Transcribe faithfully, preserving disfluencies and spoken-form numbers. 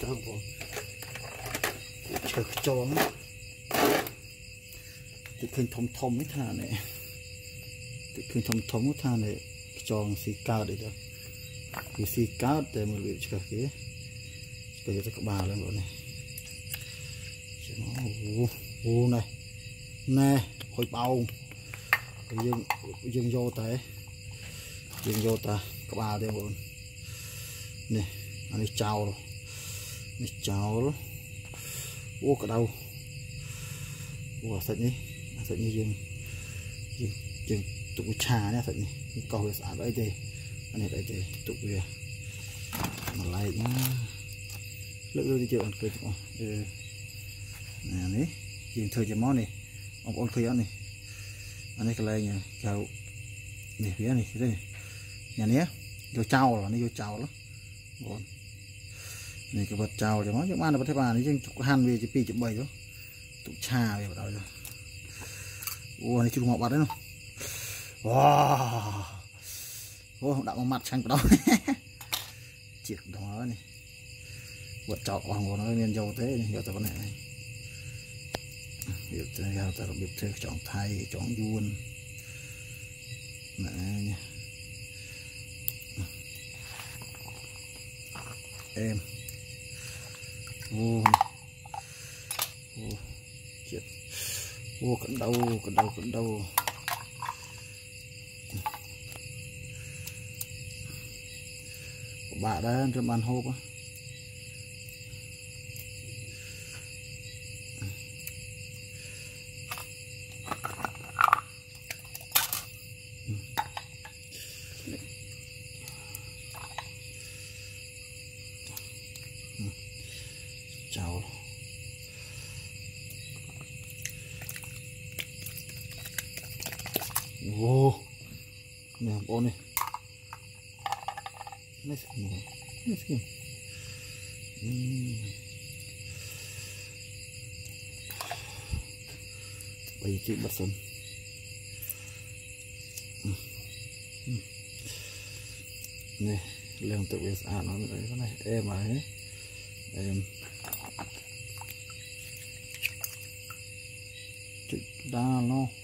tao còn chờ cho nó thì khơi thông thông cái thà này thì khơi thông thông cái thà này cho xì cao để cho cái xì cao để mà luyện cho cái bây giờ các bà lên rồi này ô ô này nè hồi bao dương dương vô tới dương vô ta các bà đây rồi nè anh ấy chào rồi này chào rồi ô cả đâu ô sạch nhỉ sạch như dương dương dương tụi trà nhá sạch nhỉ câu cái xả đấy thì anh này đấy thì tụi về mà lại nhá lựa đi chợ cười chụp nè đấy dương thời cho món này ông ôn khơi này anh ấy cái này nha chào này phía này thế này nhà nhé vô trao rồi nó vô trao đó còn này cái vật trào cho nó những ăn là vật thế bà này chứ chụp han về chụp pi chụp bảy đó tụ trà về vào đây rồi ủa này chụp ngọc bạc đấy không wow ô đạo mặt xanh đó triệt đó này vật trào hoàng của nó nên dầu thế này giờ tao vấn đề này giờ tao tao biết chơi chọn thay chọn vuông này em ô ô chết ô cẩn đâu cẩn đâu cẩn đâu bà đã cho bàn hộp á chào ô nè con này nó sẽ nó nó sẽ bây chị bắt sân nè lên tự biết à nó đấy cái này em ấy em đa lo